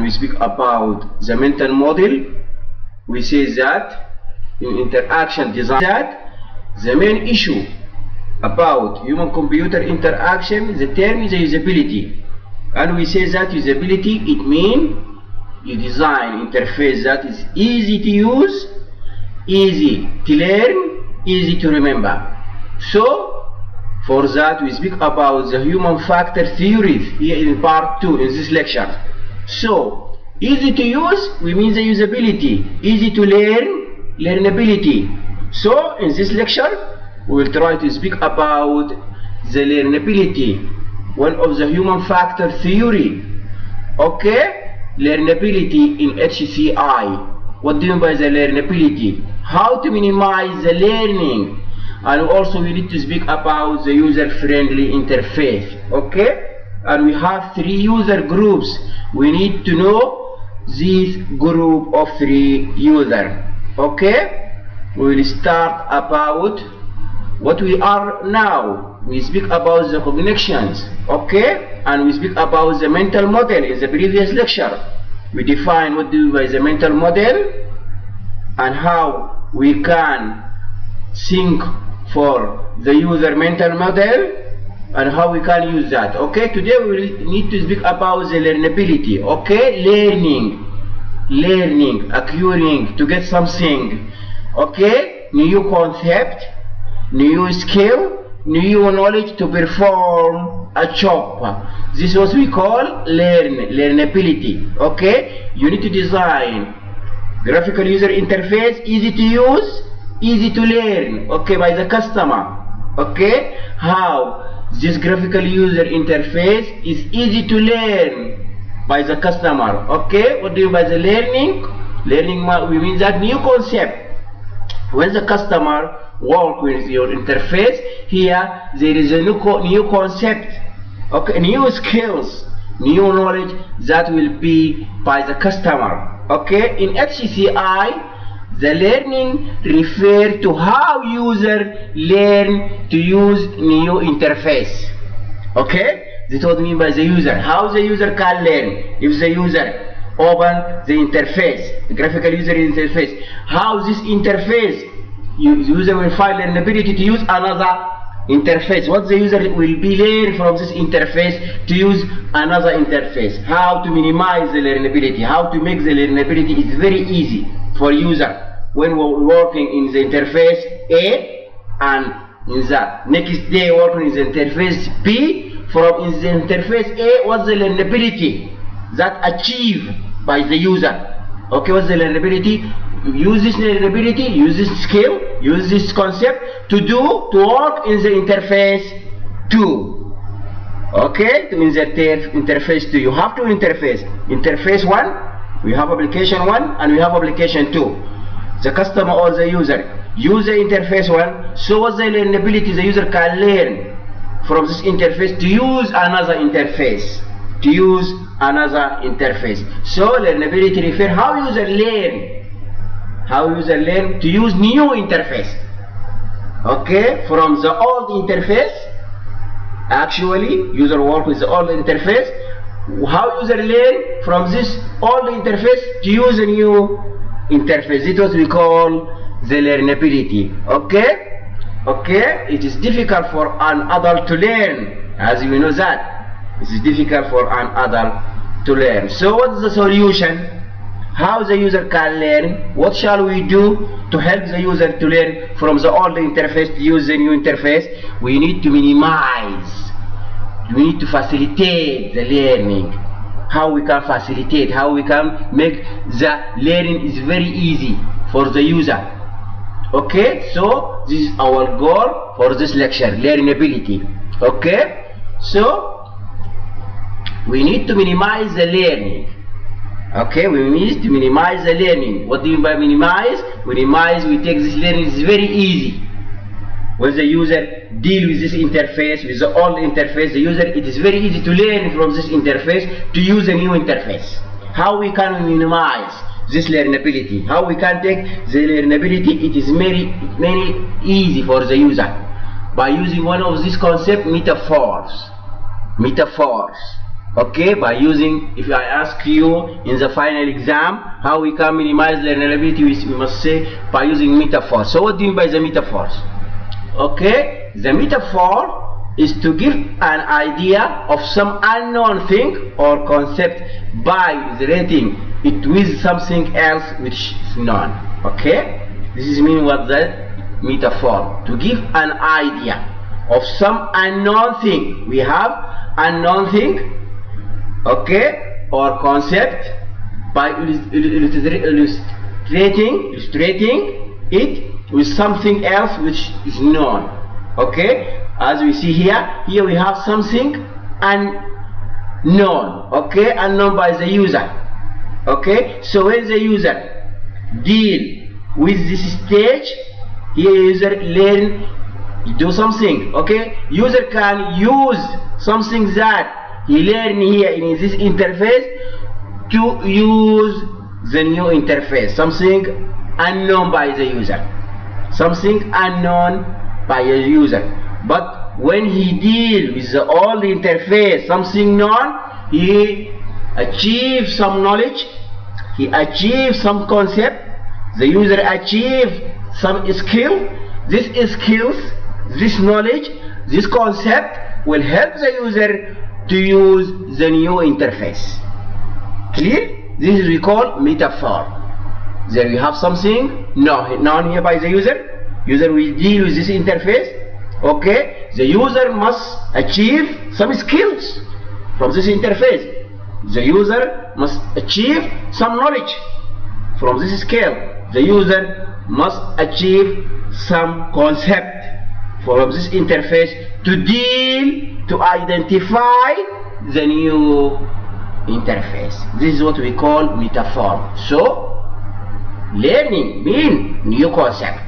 we speak about the mental model, we say that in interaction design that the main issue about human-computer interaction, the term is usability. And we say that usability, it means you design interface that is easy to use, easy to learn, easy to remember. So for that we speak about the human factor theory here in part 2 in this lecture. So easy to use, we mean the usability. Easy to learn, learnability. So in this lecture we will try to speak about the learnability, one of the human factor theory. Okay, learnability in HCI. What do you mean by the learnability? How to minimize the learning, and also we need to speak about the user-friendly interface. Okay, and we have 3 user groups. We need to know this group of 3 users. Okay, we will start about what we are now. We speak about the cognitions, okay, and we speak about the mental model in the previous lecture. We define what do we by the mental model and how we can think for the user mental model and how we can use that. Okay, today we need to speak about the learnability. Okay, learning, acquiring, to get something. Okay, new concept, new skill, new knowledge to perform a job. This is what we call learnability. Okay, you need to design graphical user interface, easy to use, easy to learn, okay, by the customer. Okay, how this graphical user interface is easy to learn by the customer. Okay, what do you mean by the learning? We mean that new concept. When the customer work with your interface, here there is a new concept, okay, new skills, new knowledge that will be by the customer. Okay, in HCI, the learning refer to how user learn to use new interface. Okay, this is what I mean by the user, how the user can learn. If the user open the interface, the graphical user interface, how this interface user will find learnability to use another interface. What the user will be learn from this interface to use another interface. How to minimize the learnability, how to make the learnability is very easy for user when we're working in the interface A and in the next day working in the interface B. From in the interface A, what's the learnability that achieved by the user? Okay, what's the learnability? Use this learnability, use this skill, use this concept to work in the interface 2. Okay, to insert interface 2. You have 2 interface. Interface 1, we have application 1 and we have application 2. The customer or the user use the interface 1, so what's the learnability? The user can learn from this interface to use another interface. So learnability refer how user learn to use new interface. Okay, from the old interface, actually user work with the old interface, how user learn from this old interface to use a new interface. This is what we call the learnability. Okay, it is difficult for an adult to learn, as you know that. It is difficult for an adult to learn. So what is the solution? How the user can learn? What shall we do to help the user to learn from the old interface to use the new interface? We need to minimize. We need to facilitate the learning. How we can facilitate? How we can make the learning is very easy for the user. Okay, so this is our goal for this lecture, learnability. Okay, so we need to minimize the learning. Okay, we need to minimize the learning. What do you mean by minimize? Minimize, we take this learning is very easy. When the user deal with this interface, with the old interface, the user, it is very easy to learn from this interface to use a new interface. How we can minimize this learnability? How we can take the learnability? It is very easy for the user by using one of these concepts, metaphors. Okay, by using, if I ask you in the final exam how we can minimize learnability, we must say by using metaphors. So what do you mean by the metaphors? Okay, the metaphor is to give an idea of some unknown thing or concept by relating it with something else which is known. Okay, this is mean what the metaphor, to give an idea of some unknown thing. We have unknown thing, okay, or concept by illustrating it with something else which is known. Okay, as we see here we have something unknown, okay, unknown by the user. Okay, so when the user deal with this stage, here user learn, do something. Okay, user can use something that he learn here in this interface to use the new interface, something unknown by the user, something unknown by a user. But when he deal with the old interface, something known, he achieves some knowledge, he achieves some concept, the user achieves some skill. This skills, this knowledge, this concept will help the user to use the new interface. Clear? This is we call metaphor. There we have something known here by the user. User will deal with this interface. Okay, the user must achieve some skills from this interface. The user must achieve some knowledge from this skill. The user must achieve some concept from this interface to identify the new interface. This is what we call metaphor. So learning means new concept,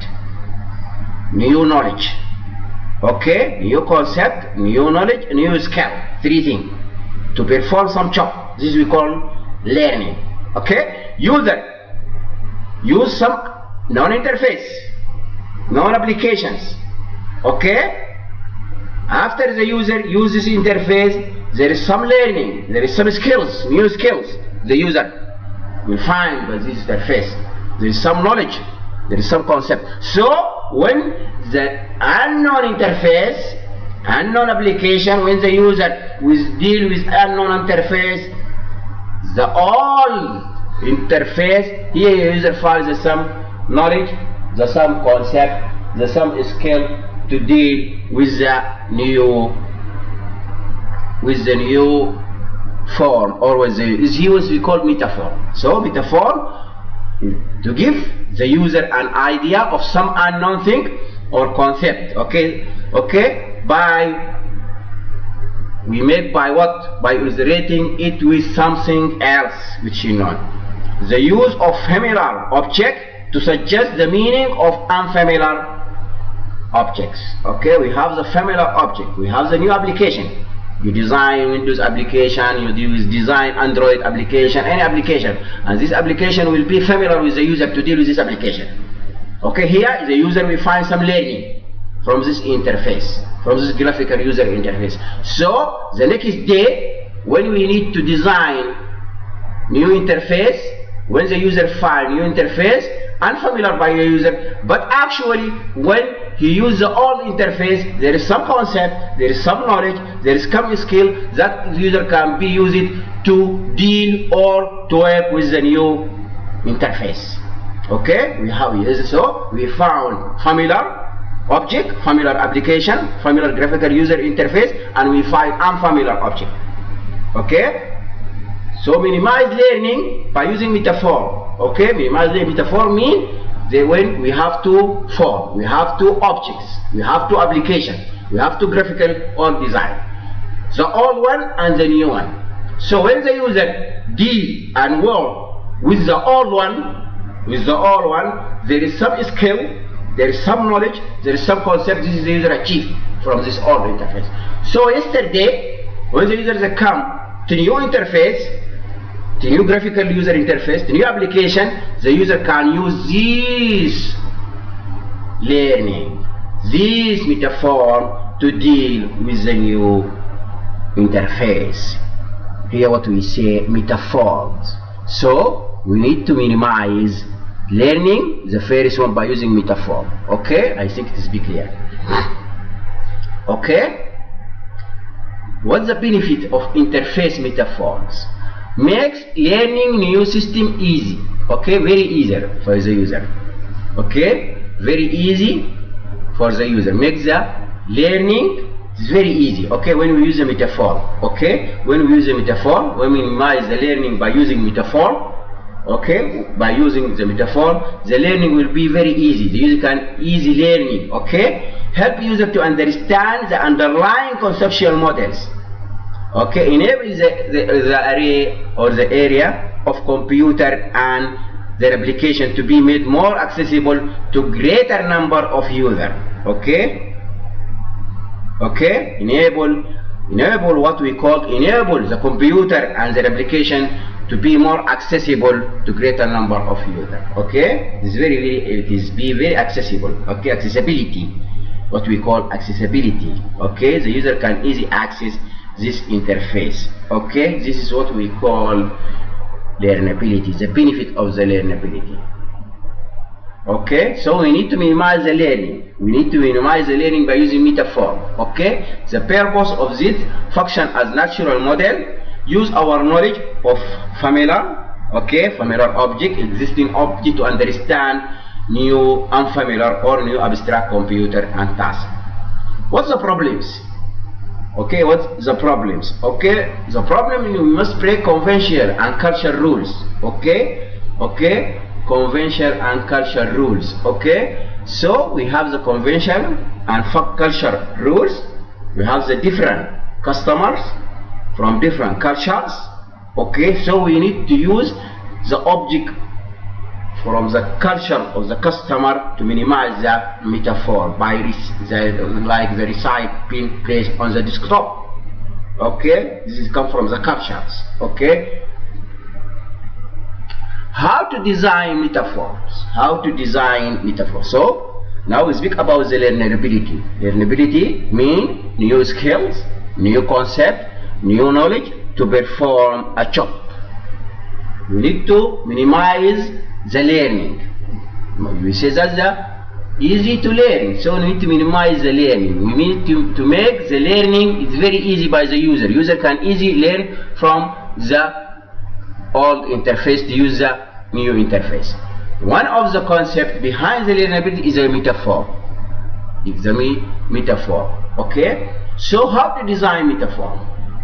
new knowledge. Okay, new concept, new knowledge, new skill. Three things to perform some job. This we call learning. Okay, user use some non-interface, non-applications. Okay, after the user uses interface, there is some learning, there is some skills, new skills. The user will find by this interface. There is some knowledge, there is some concept. So when the unknown interface, unknown application, when the user will deal with unknown interface, the old interface, here the user finds some knowledge, the some concept, the some skill to deal with the new form, or with the is used we call metaphor. So metaphor to give the user an idea of some unknown thing or concept. Okay, by we make by what? By illustrating it with something else which you know. The use of familiar object to suggest the meaning of unfamiliar objects. Okay, we have the familiar object, we have the new application. You design Windows application, you design Android application, any application, and this application will be familiar with the user to deal with this application. Okay, here the user will find some learning from this interface, from this graphical user interface. So the next day, when we need to design new interface, when the user find new interface, unfamiliar by the user, but actually when he uses the old interface, there is some concept, there is some knowledge, there is some skill that the user can be used to deal or to work with the new interface. Okay, we have this. So we found familiar object, familiar application, familiar graphical user interface, and we find unfamiliar object. Okay, so minimize learning by using metaphor. Okay, minimize learning metaphor means when we have two form, we have two objects, we have two applications, we have two graphical or design, the old one and the new one. So when the user deal and work with the old one, there is some skill, there is some knowledge, there is some concept. This is the user achieved from this old interface. So yesterday, when the users come to new interface, the new graphical user interface, the new application, the user can use this learning, this metaphor to deal with the new interface. here what we say metaforms. So we need to minimize learning the first one by using metaform. Okay, I think it is be clear. Okay, what's the benefit of interface metaforms? Makes learning new system easy. Okay, very easy for the user. Okay, very easy for the user. Makes the learning very easy. Okay, when we use a metaphor. Okay, when we use a metaphor, we minimize the learning by using metaphor. Okay, by using the metaphor, the learning will be very easy. The user can easy learning. Okay, help user to understand the underlying conceptual models. Okay, enable the array or the area of computer and their application to be made more accessible to greater number of users. Okay, okay, enable what we call enable the computer and their application to be more accessible to greater number of users. Okay, it is very accessible. Okay, accessibility, what we call accessibility. Okay, the user can easily access this interface. Okay, this is what we call learnability, the benefit of the learnability. Okay, so we need to minimize the learning. We need to minimize the learning by using metaphor. Okay, the purpose of this function as natural model, use our knowledge of familiar, okay, familiar object, existing object to understand new unfamiliar or new abstract computer and task. What's the problems? Okay, what's the problems? Okay, the problem is we must break conventional and cultural rules. Okay, okay, conventional and cultural rules. Okay, so we have the conventional and cultural rules. We have the different customers from different cultures. Okay, so we need to use the object from the culture of the customer to minimize the metaphor by the recite being placed on the desktop. Okay, this is come from the cultures. Okay, how to design metaphors? How to design metaphors? So now we speak about the learnability. Learnability means new skills, new concept, new knowledge to perform a job. We need to minimize the learning. We say that the easy to learn, so we need to minimize the learning. We need to make the learning is very easy by the user. User can easily learn from the old interface to use the new interface. One of the concepts behind the learnability is a metaphor. It's a metaphor. Okay, so how to design metaphor?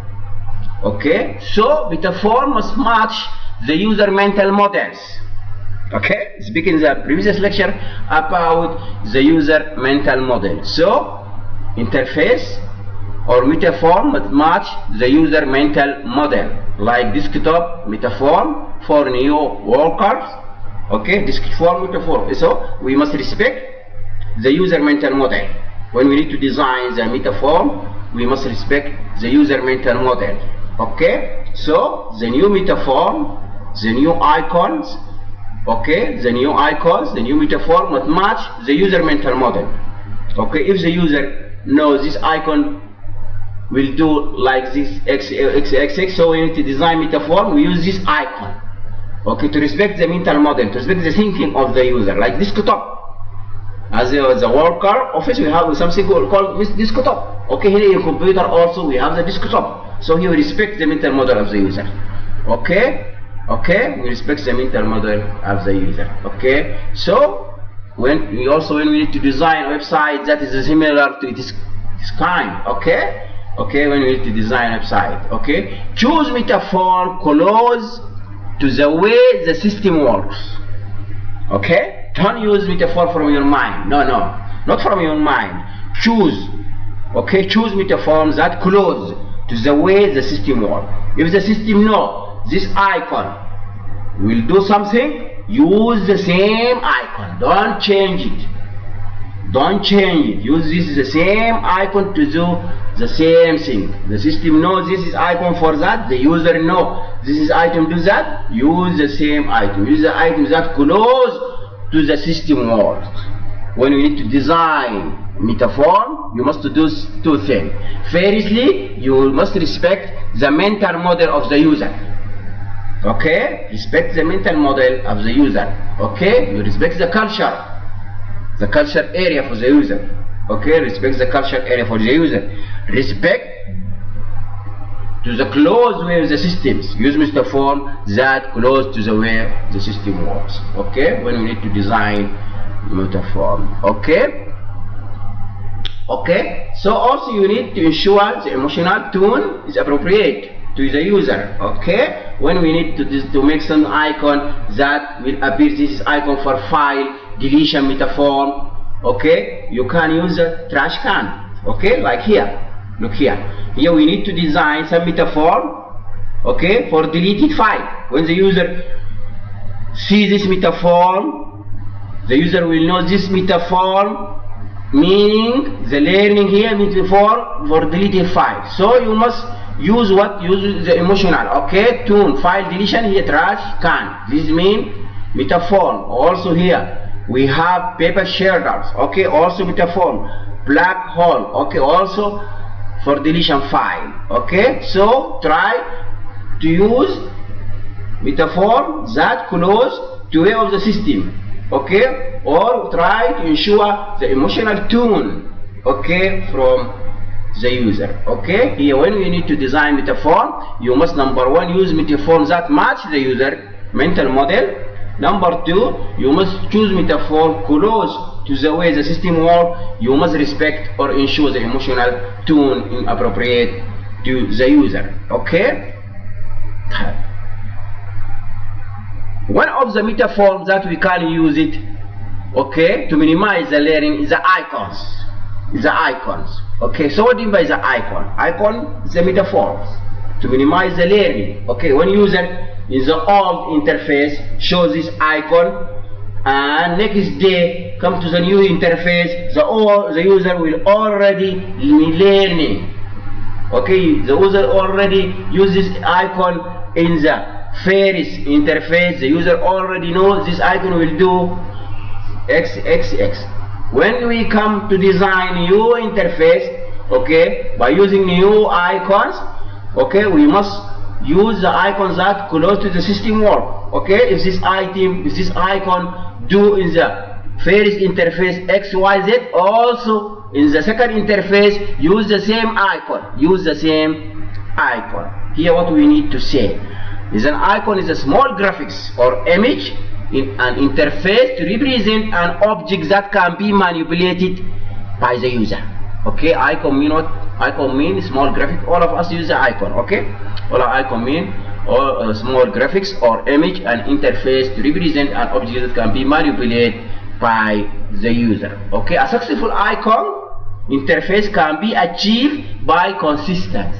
Okay, so metaphor must match the user mental models. Okay, speaking in the previous lecture about the user mental model. So interface or metaphor must match the user mental model, like desktop metaphor for new workers. Okay, desktop metaphor. So we must respect the user mental model. When we need to design the metaphor, we must respect the user mental model. Okay, so the new metaphor, the new icons, okay, the new icons, the new metaphor must match the user mental model. Okay, if the user knows this icon will do like this x, so we need to design metaphor, we use this icon. Okay, to respect the mental model, to respect the thinking of the user, like desktop. As a worker office, we have something called desktop. Okay, here in computer also we have the desktop. So he will respect the mental model of the user. Okay, okay, we respect the mental model of the user. Okay, so when we need to design a website that is similar to this kind. Okay, okay, when we need to design a website. Okay, choose metaphor close to the way the system works. Okay, don't use metaphor from your mind. No, not from your mind. Choose. Okay, choose metaphors that close to the way the system works. If the system knows this icon will do something, use the same icon. Don't change it. Don't change it. Use this the same icon to do the same thing. The system knows this is icon for that. The user knows this is item to that. Use the same item. Use the items that close to the system works. When we need to design metaphor, you must do two things. Firstly, you must respect the mental model of the user. Okay, respect the mental model of the user. Okay, you respect the culture area for the user. Okay, respect the culture area for the user. Respect to the close way of the systems. Use metaphor that close to the way the system works. Okay, when we need to design metaphor. Okay. Okay. So also you need to ensure the emotional tone is appropriate to the user. Okay. When we need to make some icon that will appear, this icon for file deletion metaphor. Okay. You can use a trash can. Okay, like here. Look here. Here we need to design some metaphor, okay, for deleted file. When the user sees this metaphor, the user will know this metaphor, meaning the learning here metaphor for deleted file. So you must use what? Use the emotional, okay, tune, file deletion, here trash can. This means metaphor. Also here we have paper shredders, okay, also metaphor. Black hole, okay, also for deletion file. Okay, so try to use metaphor that close to way of the system. Okay, or try to ensure the emotional tone, okay, from the user. Okay, here when you need to design metaphor, you must number one use metaphor that match the user mental model. Number two, you must choose metaphor close to the way the system works. You must respect or ensure the emotional tone is appropriate to the user. Okay. One of the metaphors that we can use it, okay, to minimize the learning is the icons. Okay. So what do you mean by the icon? Icon is the metaphor to minimize the learning. Okay. When user in the old interface shows this icon, and next day come to the new interface, the user will already be learning. Okay, the user already uses icon in the first interface. The user already knows this icon will do x. When we come to design new interface, okay, by using new icons, okay, we must use the icons that close to the system work. Okay, if this icon do in the first interface XYZ, also in the second interface use the same icon. Here what we need to say is an icon is a small graphics or image in an interface to represent an object that can be manipulated by the user. Okay, icon mean what? Icon means small graphic. All of us use the icon. Okay, all icon mean or small graphics or image and interface to represent an object that can be manipulated by the user. Okay, a successful icon interface can be achieved by consistent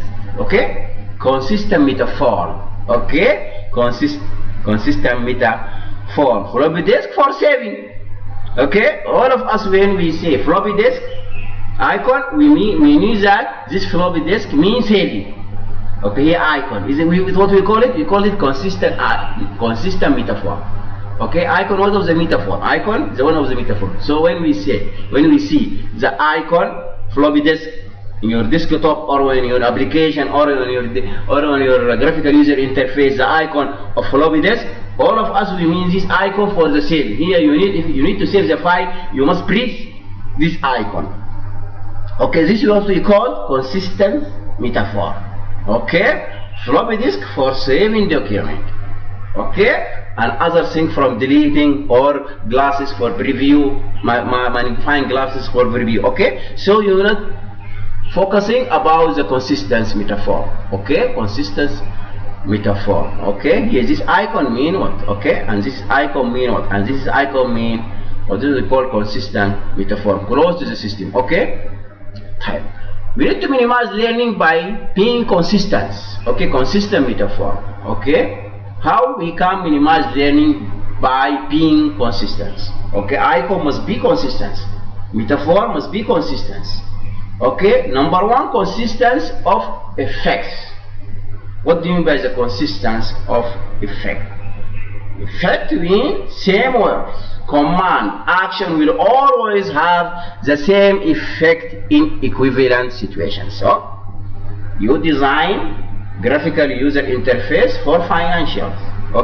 metaphor. Okay, consistent metaphor. Floppy disk for saving. Okay, all of us when we say floppy disk icon, we mean that this floppy disk means saving. Okay, here icon is what we call it. We call it consistent metaphor. Okay, icon one of the metaphor. Icon is one of the metaphor. So when we see the icon floppy disk in your desktop or in your application or on your graphical user interface, the icon of floppy disk, all of us we mean this icon for the save. Here if you need to save the file, you must press this icon. Okay, this is what we call consistent metaphor. Okay, floppy disk for saving document. Okay, and other thing from deleting or glasses for preview, magnifying glasses for preview. Okay, so you're not focusing about the consistent metaphor. Okay, consistent metaphor. Okay, here this icon mean what? Okay, and this icon mean what? And this icon mean what? This is called consistent metaphor, close to the system. Okay. We need to minimize learning by being consistent. Okay, consistent metaphor. Okay, how we can minimize learning by being consistent? Okay, icon must be consistent, metaphor must be consistent. Okay, number one, consistency of effects. What do you mean by the consistency of effect? Effect means same words. command, action will always have the same effect in equivalent situations. So you design graphical user interface for financials.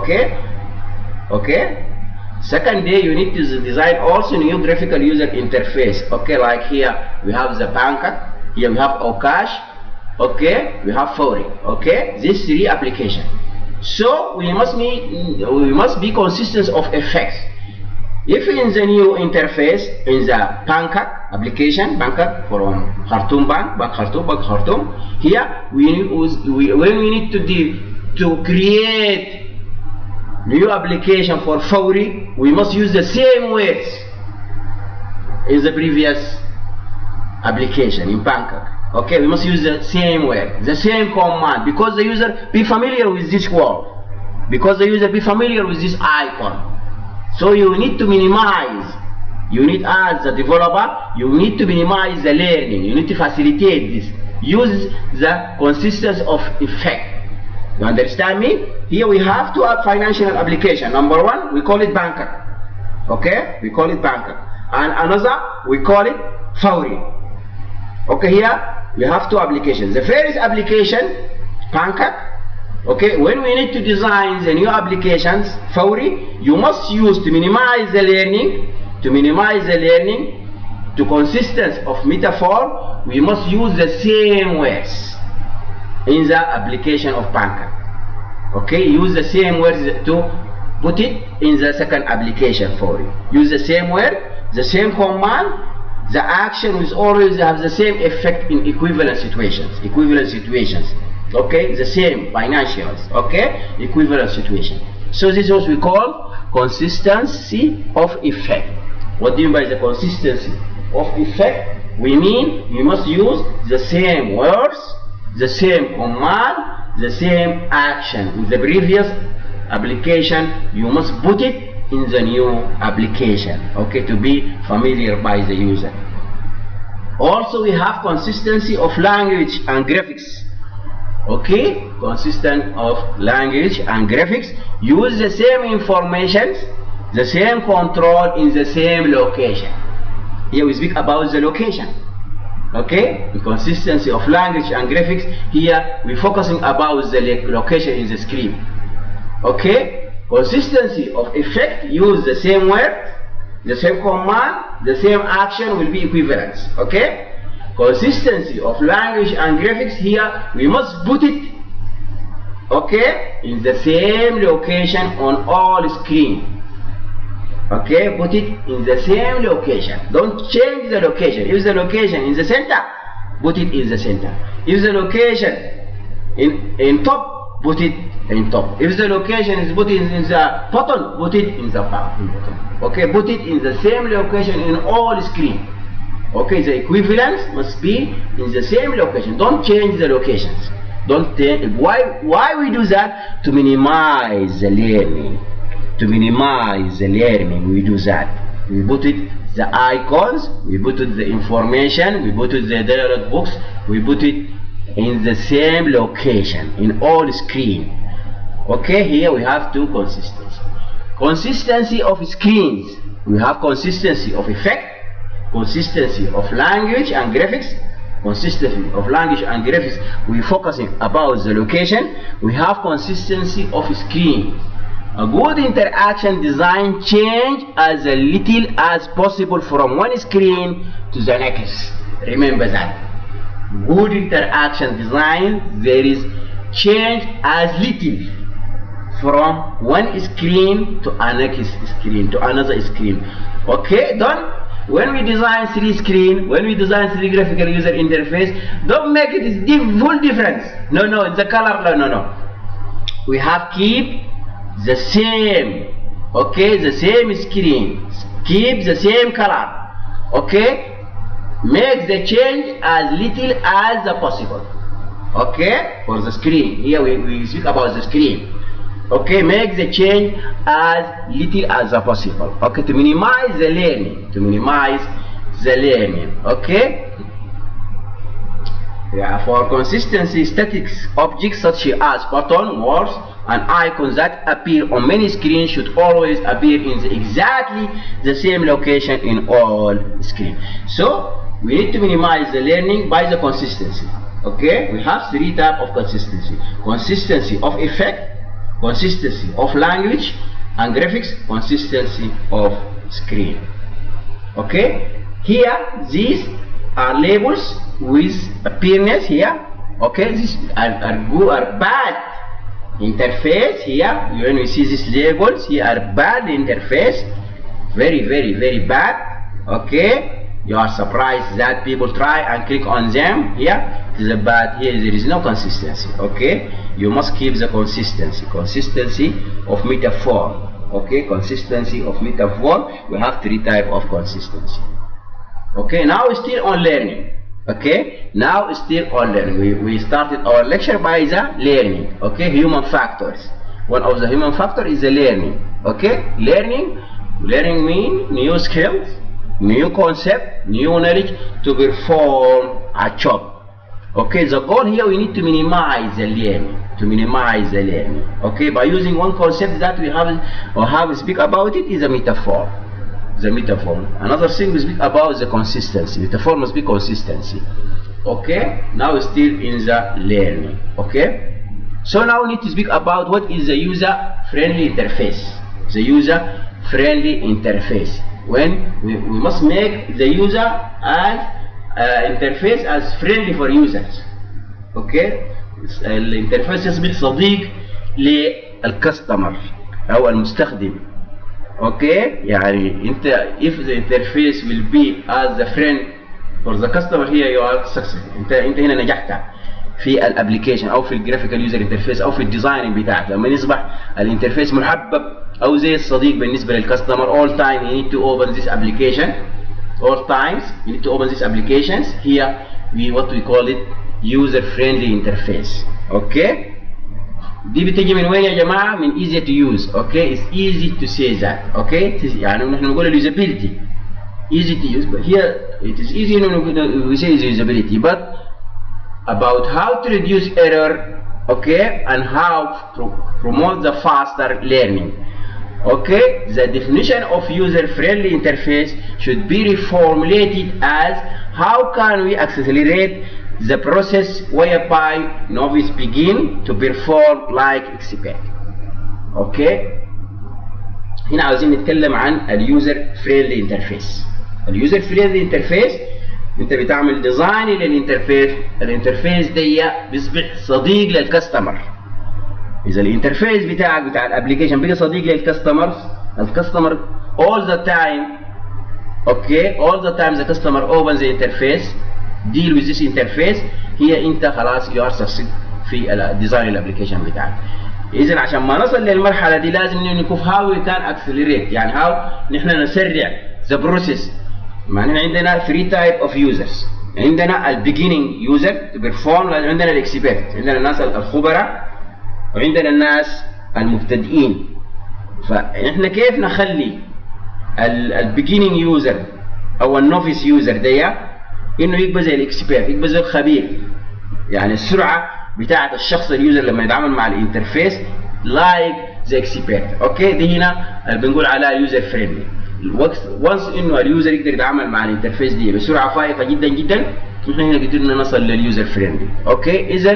Okay. Second day, you need to design also new graphical user interface. Okay, like here we have the banker, here we have Okash, okay, we have Fawry. Okay, these three applications. So we must be consistent of effects. If in the new interface, in the Pancake application, Pancake from Khartoum Bank, Bank Khartoum, here when we need to create new application for Fawry, we must use the same words in the previous application in Pancake. Okay, we must use the same word, the same command, because the user be familiar with this word, because the user be familiar with this icon. So you need to minimize, you need, as a developer, you need to minimize the learning, you need to facilitate this. Use the consistency of effect. You understand me? Here we have two financial application. Number one, we call it Banker. Okay, we call it Banker. And another, we call it Fawry. Okay, here we have two applications. The first application, Pancake. Okay, when we need to design the new applications, Fawry, you must use to minimize the learning, to consistency of metaphor, we must use the same words in the application of Pancake. Okay, use the same words to put it in the second application for you. Use the same word, the same command, the action will always have the same effect in equivalent situations. Okay, the same financials. Okay, equivalent situation. So this is what we call consistency of effect. What do you mean by the consistency of effect? We mean you must use the same words, the same command, the same action. With the previous application, you must put it in the new application, okay, to be familiar by the user. Also, we have consistency of language and graphics. Okay, consistent of language and graphics. Use the same information, the same control in the same location. Here we speak about the location. Okay, the consistency of language and graphics. Here we're focusing about the location in the screen. Okay, consistency of effect. Use the same word, the same command, the same action will be equivalence. Okay, consistency of language and graphics. Here we must put it, okay, in the same location on all screen. Okay, put it in the same location. Don't change the location. If the location in the center, put it in the center. If the location in top, put it in top. If the location is put in the bottom, put it in the bottom. Okay, put it in the same location in all screen. Okay, the equivalence must be in the same location. Don't change the locations. Don't why we do that? To minimize the learning. To minimize the learning, we do that. We put it the icons, we put it the information, we put it the dialog box, we put it in the same location in all screen. Okay, here we have two consistency. Consistency of screens. We have consistency of effect, consistency of language and graphics. Consistency of language and graphics, we focusing about the location. We have consistency of screen. A good interaction design change as little as possible from one screen to the next. Remember that. Good interaction design, there is change as little from one screen to another screen. Okay, done. When we design 3 screen, when we design 3 graphical user interface, don't make it full difference. No, it's the color. No. We have keep the same, okay, the same screen, keep the same color, okay, make the change as little as possible, okay, for the screen. Here we speak about the screen. Okay, make the change as little as possible, okay, to minimize the learning, okay. Yeah, for consistency, static objects such as button, words, and icons that appear on many screens should always appear in exactly the same location in all screens. So we need to minimize the learning by the consistency. Okay, we have three types of consistency: consistency of effect, consistency of language, and graphics, consistency of screen. Okay, here these are labels with appearance here. Okay, these are good or bad interface here. When we see these labels here are bad interface, very bad. Okay, you are surprised that people try and click on them. Here it is a bad. Here there is no consistency. Okay, you must keep the consistency of metaphor. Okay, consistency of metaphor. We have three types of consistency. Okay, now we're still on learning. Okay, now still on learning. We started our lecture by the learning. Okay, human factors. One of the human factor is the learning. Okay, learning means new skills, new concept, new knowledge to perform a job. Okay, the goal here we need to minimize the learning. Okay, by using one concept that we have speak about it is a metaphor. Another thing we speak about is the consistency. Metaphor must be consistency. Okay, now we're still in the learning. Okay, so now we need to speak about what is the user-friendly interface. When we must make the user as interface as friendly for users. Okay, الانترفيس يصبح صديق للكاستمر أو المستخدم. Okay, يعني انت if the interface will be as a friend for the customer here you are successful. انت هنا نجحت في الابلكيشن او في الجرافيكال يوزر انترفيس او في الديزاين بتاعك. لما يصبح الانترفيس محبب او زي الصديق بالنسبه للكاستمر. all time you need to open this application. All times you need to open these applications. Here what we call it user friendly interface. Okay, دي بتيجي من وين يا جماعه؟ من easy to use. Okay, it's easy to say that. Okay, يعني نحن نقول اليوزابيلتي easy to use, but here it is easy we say usability, but about how to reduce error. Okay, and how to promote the faster learning. Okay, the definition of user friendly interface should be reformulated as how can we accelerate the process whereby novice begin to perform like expert. Okay, هنا عاوزين نتكلم عن اليوزر فريندلي انترفيس. اليوزر فريندلي انترفيس انت بتعمل ديزاين للانترفيس. الانترفيس دي بيصبح صديق للكاستمر. اذا الانترفيس بتاعك بتاع الابلكيشن بقى صديق للكاستمر all the time. Okay, all the time the customer opens the interface, deal with this interface. هي انت خلاص you are successful في الديزاين الابلكيشن بتاعك. اذا عشان ما نصل للمرحله دي لازم نشوف how we can accelerate، يعني how نحن نسرع the process. معناها عندنا 3 type of users. عندنا البيجيننج يوزر to perform، عندنا الاكسبيرت، عندنا الناس الخبراء، وعندنا الناس المبتدئين. فاحنا كيف نخلي البيجيننج يوزر او النوفيس يوزر دي انه يبقى زي الاكسبيرت، يبقى زي الخبير. يعني السرعه بتاعه الشخص اليوزر لما يتعامل مع الانترفيس لايك ذا اكسبيرت. اوكي، دي هنا بنقول على يوزر فريندلي. وانس انه اليوزر يقدر يتعامل مع الانترفيس دي بسرعه فائقه جدا جدا، احنا هنا قدرنا نصل لليوزر فريندلي. اوكي، اذا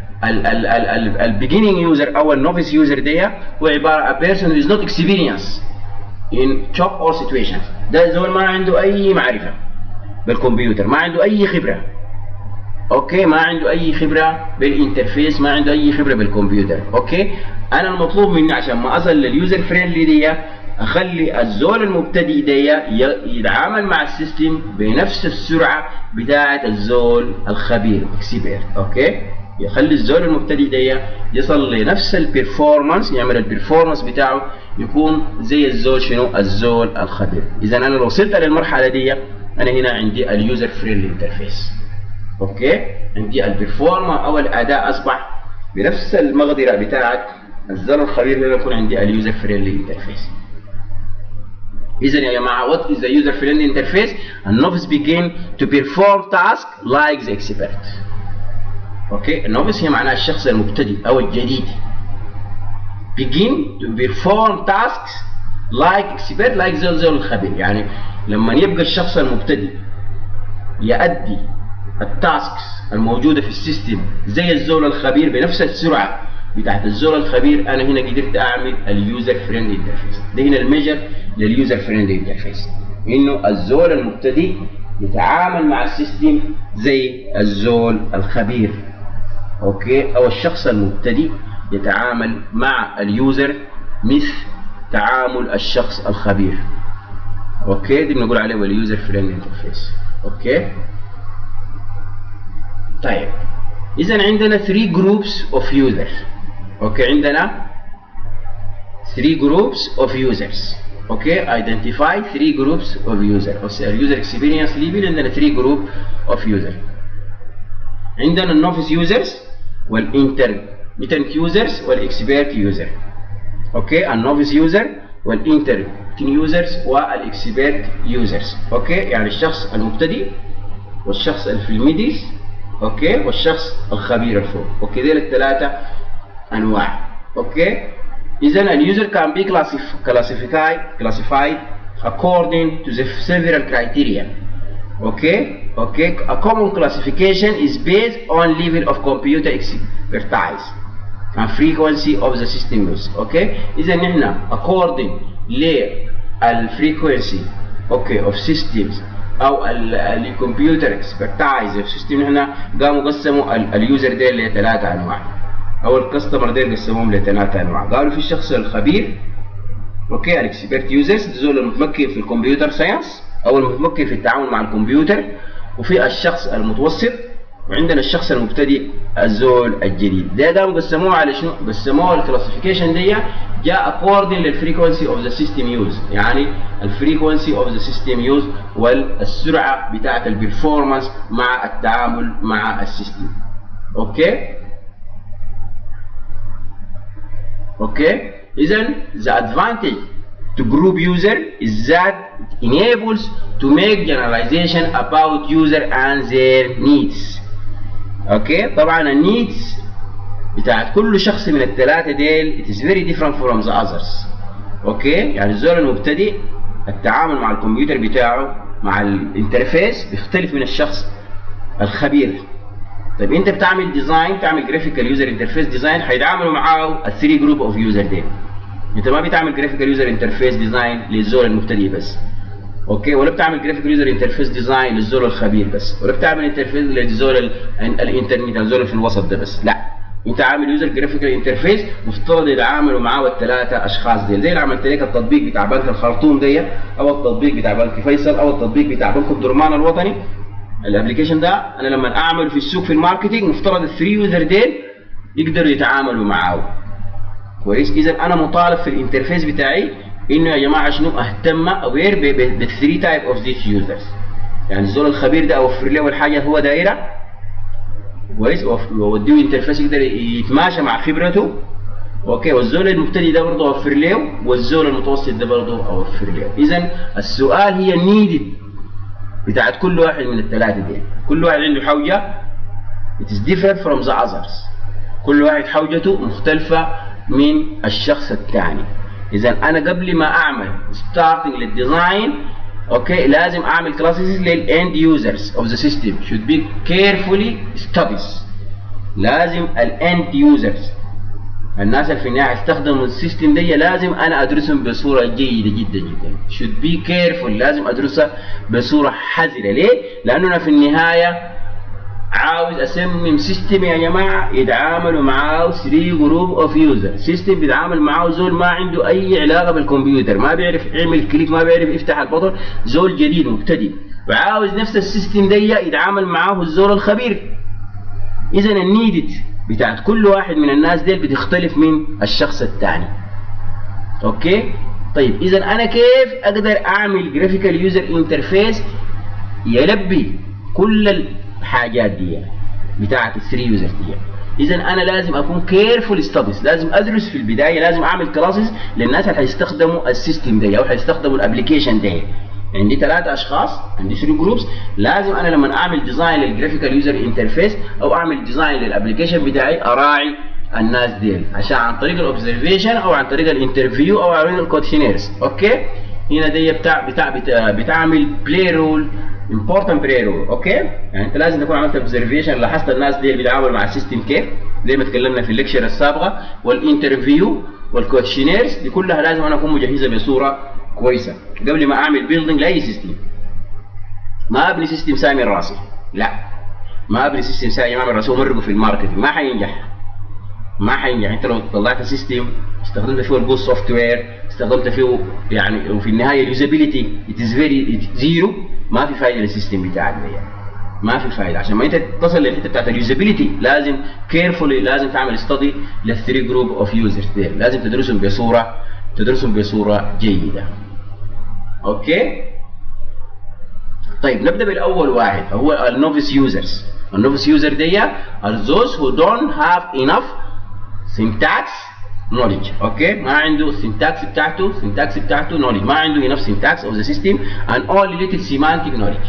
البيجيننج يوزر او النوفيس يوزر دي هو عباره عن person who is not experienced in job or situations. ده زول ما عنده اي معرفه بالكمبيوتر، ما عنده اي خبره. اوكي، ما عنده اي خبره بالانترفيس، ما عنده اي خبره بالكمبيوتر. اوكي، انا المطلوب مني عشان ما اصل لليوزر فريندلي دي اخلي الزول المبتدئ دي يتعامل مع السيستم بنفس السرعه بتاعه الزول الخبير اكسبيرت. اوكي، يخلي الزول المبتدئ دي يصل لنفس البرفورمانس، يعمل البرفورمانس بتاعه يكون زي الزول شنو؟ الزول الخبير. اذا انا لو وصلت للمرحله دي انا هنا عندي اليوزر فريندلي انترفيس. اوكي، عندي البرفورما او الاداء اصبح بنفس المقدره بتاعت الزول الخبير، لما يكون عندي اليوزر فريندلي انترفيس. اذا يا جماعه what is the user friendly interface? A novice begin to perform task like the expert. اوكي، النوفيس هي معناها الشخص المبتدئ او الجديد. begin to perform tasks like expert like زول الخبير. يعني لما يبقى الشخص المبتدئ يؤدي التاسكس الموجودة في السيستم زي الزول الخبير بنفس السرعة بتاعت الزول الخبير، أنا هنا قدرت أعمل اليوزر فريندلي انترفيس. ده هنا الميجر لليوزر فريندلي انترفيس، إنه الزول المبتدئ يتعامل مع السيستم زي الزول الخبير. أوكي، أو الشخص المبتدئ يتعامل مع اليوزر مثل تعامل الشخص الخبير. أوكي، دي بنقول عليه اليوزر فريندلي انترفيس. أوكي، طيب إذا عندنا 3 groups of users. أوكي، عندنا 3 groups of users. أوكي، identify 3 groups of users. اليوزر اكسبيرينس ليفل عندنا 3 group of users. عندنا النوفيس يوزرز والانترميتنت يوزرز والاكسبيرت يوزر. أوكي، النوفيس يوزر والانترميتنت يوزرز والاكسبيرت يوزرز. أوكي، يعني الشخص المبتدئ والشخص اللي في الميديس، اوكي، والشخص الخبير الفوق. اوكي، دول الثلاثه انواع. اوكي، اذا اليوزر can be classified according to the several criteria. Okay, a common classification is based on level of computer expertise and frequency of the system use. Okay, اذا نحن according للفريكونسي of systems او الكمبيوتر اكسبرتايز سيستم، هنا قاموا قسموا اليوزر ديل لثلاثه انواع، او الكاستمر ديل قسموهم لثلاثه انواع. قالوا في الشخص الخبير، اوكي، الاكسبرت يوزرز دول المتمكن في الكمبيوتر ساينس او المتمكن في التعامل مع الكمبيوتر، وفي الشخص المتوسط، وعندنا الشخص المبتدئ الزول الجديد. ده قاموا قسموه على شنو؟ قسموه الكلاسيفيكيشن دي جاء according للفريكونسي اوف ذا سيستم يوز، يعني الفريكونسي اوف ذا سيستم يوز والسرعه بتاعت البرفورمانس مع التعامل مع السيستم. اوكي، اذا the advantage to group user is that it enables to make generalization about user and their needs. اوكي، طبعا النيدز بتاعت كل شخص من الثلاثه ديل it is very different from the others. اوكي، يعني الزول المبتدئ التعامل مع الكمبيوتر بتاعه مع الانترفيس بيختلف من الشخص الخبير. طيب انت بتعمل ديزاين، بتعمل جرافيكال يوزر انترفيس ديزاين، هيتعاملوا معاه ال 3 جروب اوف يوزر ديل. انت ما بتعمل جرافيكال يوزر انترفيس ديزاين للزول المبتدئ بس، اوكي، ولا بتعمل جرافيكال يوزر انترفيس ديزاين للزول الخبير بس، ولا بتعمل انترفيس للزول الانترميت الزول في الوسط ده بس، لا، انت عامل يوزر جرافيكال انترفيس مفترض يتعاملوا معاه الثلاثه اشخاص دي، زي اللي عملت لك التطبيق بتاع بنك الخرطوم دي، او التطبيق بتاع بنك فيصل، او التطبيق بتاع بنك الدرمان الوطني. الابلكيشن ده انا لما اعمله في السوق في الماركتنج مفترض ال 3 يوزر ديل يقدروا يتعاملوا معاه. كويس، اذا انا مطالب في الانترفيس بتاعي انه يا جماعه شنو اهتم اوير بال 3 تايب اوف ذيس يوزرز. يعني الزول الخبير ده اوفر له الحاجه هو دايره، كويس، واوديه انترفيس يقدر يتماشى مع خبرته. اوكي، والزول المبتدئ ده برضه اوفر له، والزول المتوسط ده برضه اوفر له. اذا السؤال هي النيدد بتاعت كل واحد من الثلاثه دي. كل واحد عنده حوجه it is different from the others. كل واحد حوجته مختلفه من الشخص الثاني. اذا انا قبل ما اعمل ستارتنج للديزاين، اوكي، لازم اعمل كلاسز للاند يوزرز اوف ذا سيستم should be carefully studies. لازم الاند يوزرز، الناس اللي في النهايه هيستخدموا السيستم دي، لازم انا ادرسهم بصوره جيده جدا جدا. should be careful، لازم ادرسها بصوره حذره. ليه؟ لانه انا في النهايه عاوز اسمم سيستم يا جماعه يتعاملوا معاه 3 جروب اوف يوزر. سيستم بيتعامل معاه زول ما عنده اي علاقه بالكمبيوتر، ما بيعرف يعمل كليك، ما بيعرف يفتح البطن، زول جديد مبتدئ، وعاوز نفس السيستم ده يتعامل معاه الزول الخبير. اذا النيدد بتاعت كل واحد من الناس ديل بتختلف من الشخص الثاني. اوكي، طيب اذا انا كيف اقدر اعمل جرافيكال يوزر انترفيس يلبي كل الحاجات دي بتاعت ال 3 يوزر دي؟ اذا انا لازم اكون كيرفول ستاديز، لازم ادرس في البدايه، لازم اعمل كلاسز للناس اللي هيستخدموا السيستم ده او هيستخدموا الابلكيشن ده. عندي 3 اشخاص، عندي 3 جروبس، لازم انا لما اعمل ديزاين للجرافيكال يوزر انترفيس او اعمل ديزاين للابلكيشن بتاعي اراعي الناس ديل، عشان عن طريق الاوبزرفيشن او عن طريق الانترفيو او عن طريق الكوتشنيرز. اوكي هنا دي بتعمل بلاي رول، important play role. اوكي يعني انت لازم تكون عملت اوبزرفيشن، لاحظت الناس دي بيتعاملوا مع السيستم كيف زي ما تكلمنا في الليكشر السابقه، والانترفيو والكوتشنيرز دي كلها لازم انا اكون مجهزه بصوره كويسه قبل ما اعمل بيلدينج لاي سيستم. ما ابني سيستم سامي راسي، لا ما ابني سيستم سامي عامل راسي ومرقه في الماركتنج، ما حينجح. ما حينجح. انت لو طلعت سيستم استخدمت فيه الجود سوفت وير، استخدمت فيه يعني وفي النهايه اليوزابيلتي اتس فيري زيرو، ما في فايده للسيستم بتاعك ده يعني. ما في فايده. عشان ما انت تصل للحته بتاعت اليوزابيلتي لازم كيرفولي، لازم تعمل ستدي للثري جروب اوف يوزرز ديل، لازم تدرسهم بصوره جيده. اوكي طيب نبدا بالاول واحد هو النوفيس يوزرز. النوفيس يوزر دي are those who don't have enough syntax knowledge. اوكي ما عنده السنتاكس بتاعته knowledge، ما عنده enough syntax of the system and all related semantic knowledge.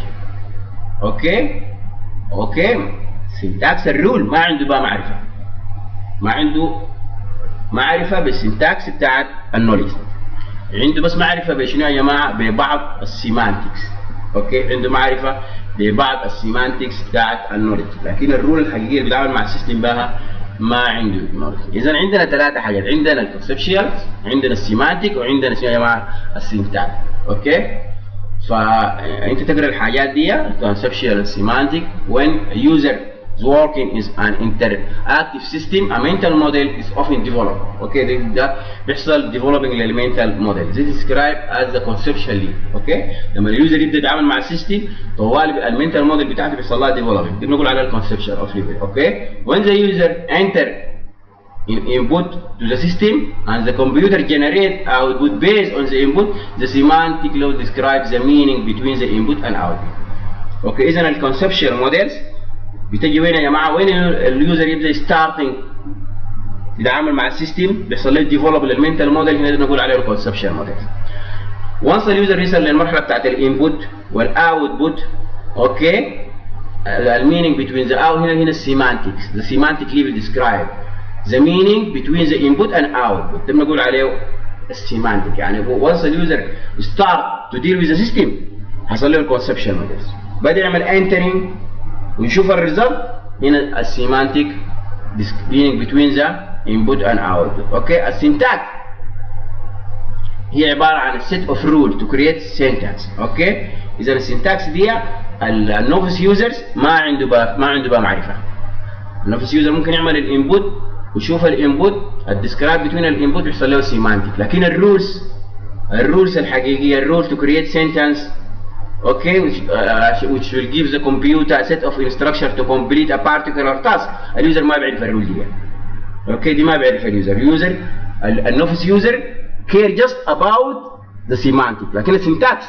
اوكي syntax الرول ما عنده بقى معرفه، ما عنده معرفه بالسنتاكس بتاعت النوليج، عنده بس معرفه بشنو يا جماعه؟ ببعض السيمانتكس. اوكي عنده معرفه ببعض السيمانتكس بتاعت النوليج، لكن الرول الحقيقيه اللي بيتعامل مع السيستم بها ما عنده نوليج. اذا عندنا ثلاثه حاجات، عندنا الكونسبشوال، عندنا السيمانتك، وعندنا شنو يا جماعه؟ السينتاكس. اوكي فانت تقرا الحاجات دي الكونسبشوال السيمانتك. when a user is working is an interactive system a mental model is often developed. اوكي ده بيحصل developing للمنتال موديل. this is described as the conceptually. اوكي لما اليوزر يبدا يتعامل مع السيستم طوالي المنتال موديل بتاعته بيحصل لها developing، دي بنقول عليها الكونسبشوال اوف ليفل. اوكي when the user enter input to the system and the computer generate output based on the input, the semantic law describes the meaning between the input and output. اوكي اذا الكونسبشوال موديلز بتجي وين يا جماعه؟ وين اليوزر يبدا ستارتنج يتعامل مع السيستم بيحصل له ديفلوب للمنتال موديل، هنا نقول عليه الكونسبشوال موديل. وانس اليوزر يصل للمرحله بتاعت الانبوت والاوتبوت، اوكي المينينج بتوين ذا اوت، هنا السيمانتكس، ذا سيمانتيك ليفل ديسكرايب ذا مينينج بتوين ذا انبوت اند اوتبوت، ده بنقول عليه السيمانتيك. يعني وانس اليوزر ستارت تو ديل وذ ذا سيستم حصل له الكونسبشوال موديلز، بدا يعمل انترنج ونشوف الريزلت، هنا السيمانتيك meaning between the input and output. اوكي السنتاكس هي عباره عن set of rules to create sentence. اوكي اذا السنتاكس دي النوفيس يوزرز ما عنده بقى معرفه. النوفيس يوزر ممكن يعمل الانبوت ويشوف الانبوت الديسكرايب بين الانبوت بيحصل له سيمانتيك، لكن الرولز الحقيقيه الرول to create sentence okay which will give the computer a set of instructions to complete a particular task. اليوزر ما بيعرف الرول دي. اوكي دي ما بيعرف اليوزر النوفيس يوزر care just about the semantic، لكن السنتاكس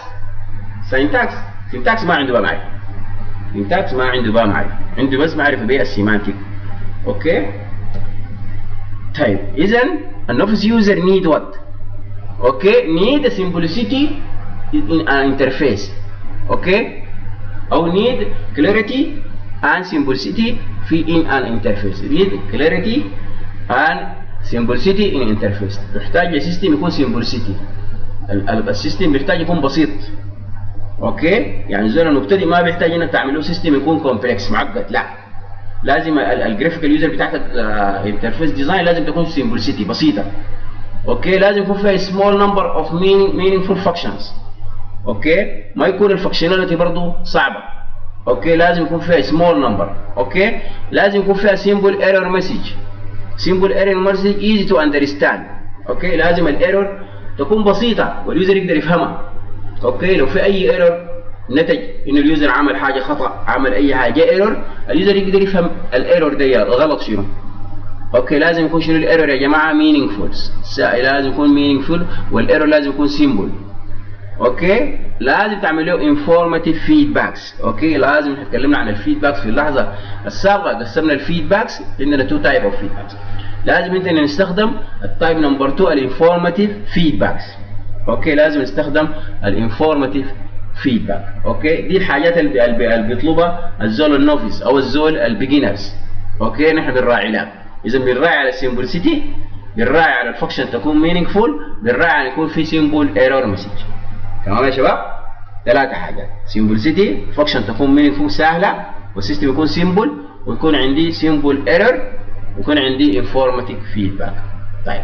ما عنده بقى معرفه. السنتاكس ما عنده بقى معرفه، عنده بس معرفه بالسيمانتيك. اوكي طيب اذا النوفيس يوزر need what؟ اوكي need a simplicity in an interface. اوكي او need clarity and simplicity في in an interface. need clarity and simplicity in interface. يحتاج السيستم يكون simplicity، السيستم بيحتاج يكون بسيط. اوكي يعني زي المبتدئ ما بيحتاج انك تعمل له سيستم يكون كومبلكس معقد، لا لازم الجرافيكال يوزر بتاعتك انترفيس ديزاين لازم تكون simplicity بسيطه. اوكي لازم يكون فيها small number of meaningful functions. اوكي ما يكون الفانكشناليتي برضه صعبه. اوكي لازم يكون فيها small number. اوكي لازم يكون فيها simple error message easy to understand. اوكي لازم الايرور تكون بسيطه واليوزر يقدر يفهمها. اوكي لو في اي ايرور نتج ان اليوزر عمل حاجه خطا، عمل اي حاجه ايرور، اليوزر يقدر يفهم الايرور ده الغلط شنو. اوكي لازم يكون شنو الايرور يا جماعه؟ meaningful، لازم يكون meaningful والايرور لازم يكون simple. اوكي لازم تعمل له informative feedbacks. اوكي لازم اتكلمنا عن الفيدباكس في اللحظه السابقه، قسمنا الفيدباكس عندنا 2 type of feedbacks. لازم انت نستخدم التايب نمبر 2 الانفورماتيف فيدباكس. اوكي لازم نستخدم الانفورماتيف فيدباك. اوكي دي الحاجات اللي بيطلبها الزول النوفيس او الزول البيجنرز. اوكي نحن بنراعي لها. اذا بنراعي على السمبلسيتي، بنراعي على الفانكشن تكون مينينجفول، بنراعي على يكون في سيمبل ايرور مسج. تمام يا شباب؟ ثلاثه حاجات: سمبلسيتي، فانكشن تكون مينينجفول سهله، والسيستم يكون سيمبل، ويكون عندي سيمبل ايرور، ويكون عندي انفورماتيك فيدباك. طيب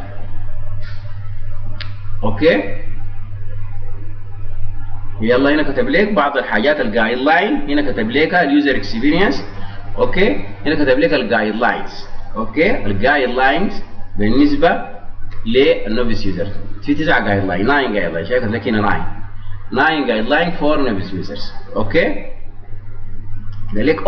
اوكي، يلا هنا كتب لك بعض الحاجات الجايد لاين، هنا كتب لك اليوزر اكسبيرينس. اوكي، هنا كتب لك الجايد لاينز. اوكي، الجايد لاينز بالنسبه للنوفيس يوزر في 9 جايد لاين، 9 جايد لاين، شايف لك هنا 9 جايد لاين فور نوفيس يوزرز. اوكي، قال لك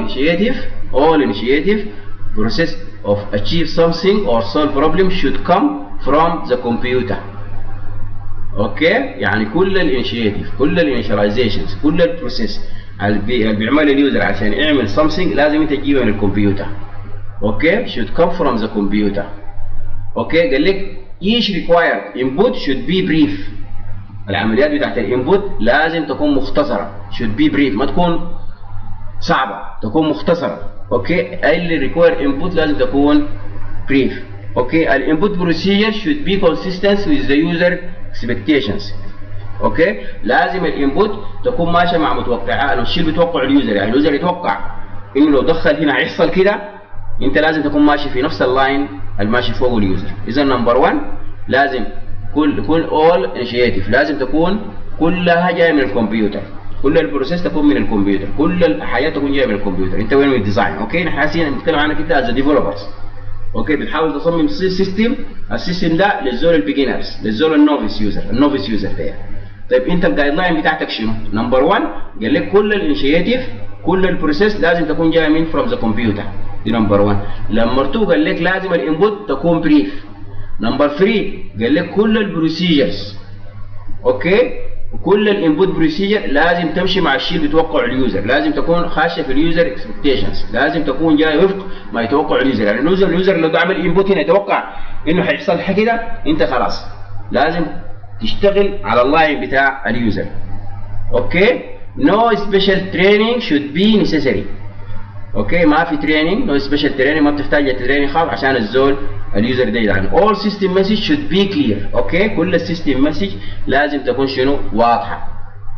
all initiative process of achieve something or solve problem should come from the computer. اوكي، يعني كل الانيشيتيف، كل الانيشاليزيشنز، كل البروسيس اللي بيعمل اليوزر عشان يعمل something لازم انت تجيبها من الكمبيوتر. اوكي، should come from the computer. اوكي، قال لك each required input should be brief. العمليات بتاعت الانبوت لازم تكون مختصره، should be brief، ما تكون صعبه، تكون مختصره. اوكي، اللي required input لازم تكون brief. اوكي، الانبوت procedure should be consistent with the user expectations. اوكي، لازم الانبوت تكون ماشيه مع متوقعات، الشيء اللي بيتوقع اليوزر، يعني اليوزر يتوقع انه لو دخل هنا هيحصل كده، انت لازم تكون ماشي في نفس اللاين الماشي فوق اليوزر. اذا نمبر 1 لازم كل اول انيشيتيف لازم تكون كلها جايه من الكمبيوتر، كل البروسيس تكون من الكمبيوتر، كل الحاجات تكون جايه من الكمبيوتر. انت وين من الديزاين؟ اوكي، نحن حاسين نتكلم عنك انت از ديفلوبرز. اوكي، بتحاول تصمم سيستم، السيستم ده للزول البيجنرز، للزول النوفيس يوزر ده. طيب انت الجايد لاين بتاعتك شنو؟ نمبر 1 قال لك كل الانيشيتيف، كل البروسيس لازم تكون جايه من فروم ذا كمبيوتر، دي نمبر 1. نمبر 2 قال لك لازم الانبوت تكون بريف. نمبر 3 قال لك كل البروسيجرز، اوكي، وكل الانبوت بروسيجر لازم تمشي مع الشيء اللي بيتوقع اليوزر، لازم تكون خاشه في اليوزر اكسبكتيشنز، لازم تكون جايه وفق ما يتوقع اليوزر. يعني اليوزر لو عمل انبوت هنا يتوقع انه هيحصل كده، انت خلاص لازم تشتغل على اللاين بتاع اليوزر. اوكي، no special training should be necessary. اوكي، ما في تريننج، نو سبيشال تريننج، ما بتحتاج تريننج خالص عشان اليوزر ده يدعم. all system message should be clear. اوكي، كل السيستم مسج لازم تكون شنو؟ واضحه.